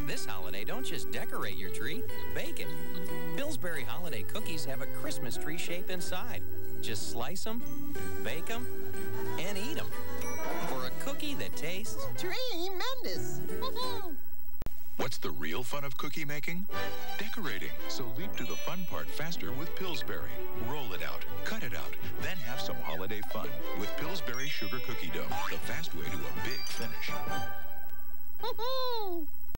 This holiday, don't just decorate your tree, bake it. Pillsbury holiday cookies have a Christmas tree shape inside. Just slice them, bake them, and eat them. For a cookie that tastes tremendous. What's the real fun of cookie making? Decorating. So leap to the fun part faster with Pillsbury. Roll it out, cut it out, then have some holiday fun with Pillsbury sugar cookie dough. The fast way to a big finish.